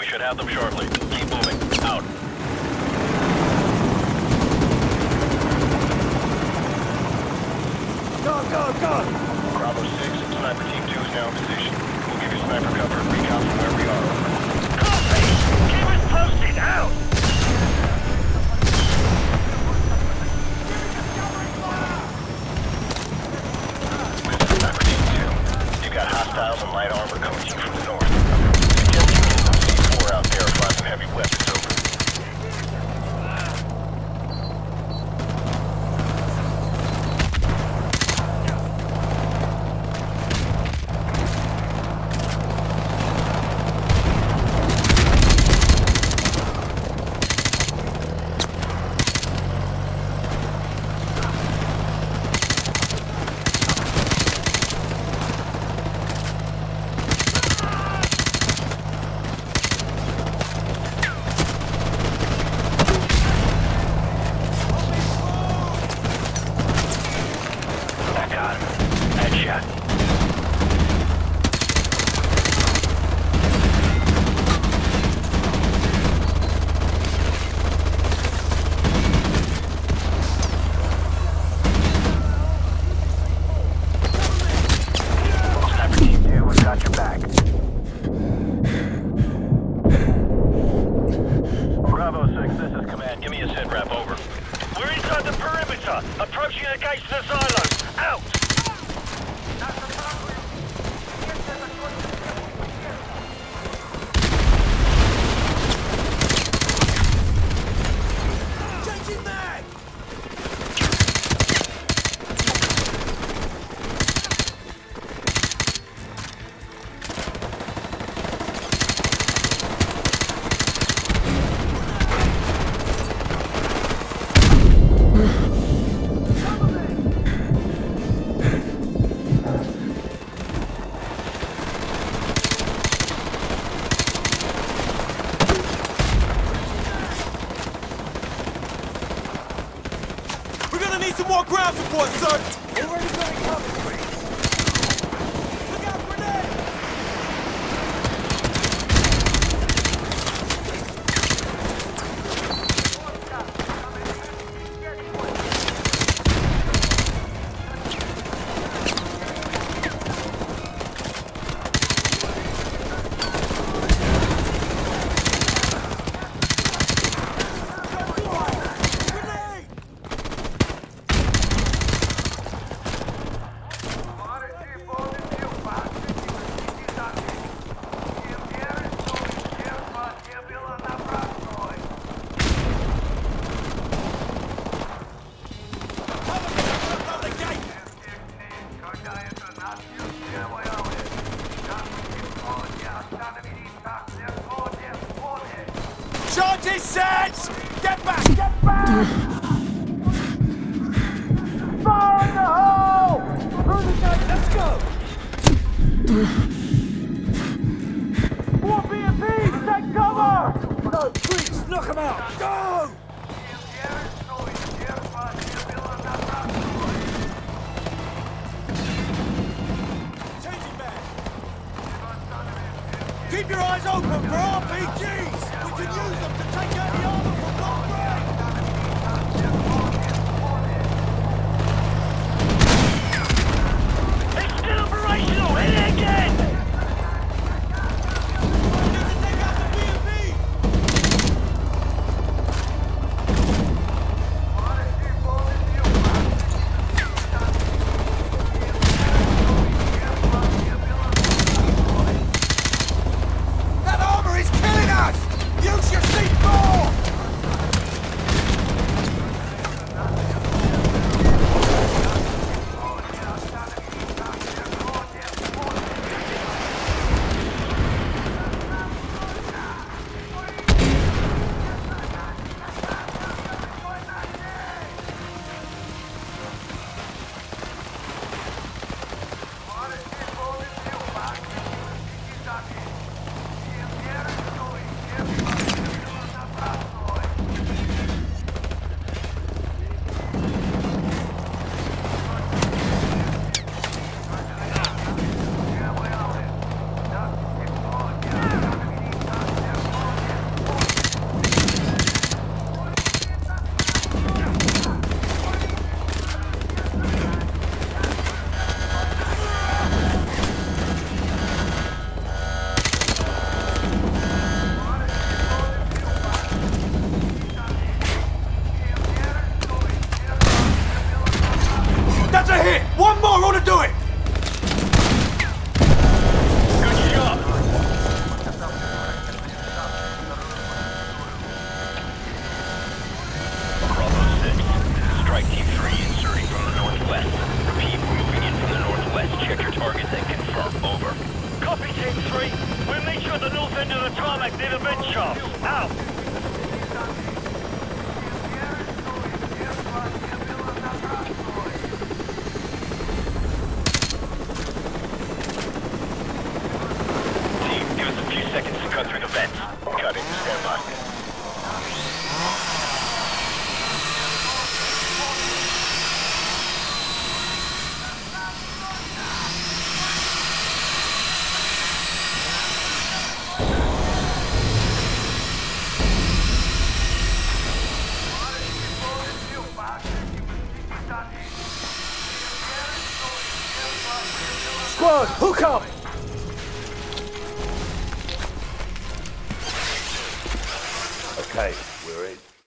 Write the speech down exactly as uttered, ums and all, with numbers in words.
Should have them shortly. Keep moving. Out. Go, go, go! Bravo six, Sniper Team two is now in position. We'll give you sniper cover and recon from where we are. Copy! Keep us posted! Out! This is Sniper Team two. You've got hostiles and light armor coming to you from the north. Suggest you get some C four out there or find some heavy weapons. Over. Approaching the gates of the silos! Out! Changing mag! Some more ground support, sir! Already got it covered, please. Look out, grenade! Charges set! Get back! Get back! Fire in the hole! Through the gate, let's go! More B M Ps, take cover! No, please, knock him out! Go! Changing back! Keep your eyes open for R P Gs! We can use them to take out the armor from long range! It's still operational! Hit it again! Need to take out the B M P! That armor is Near the vent shaft. Out! Team, give us a few seconds to cut through the vents. Cutting, stand by. Squad, hook up! Okay, we're in.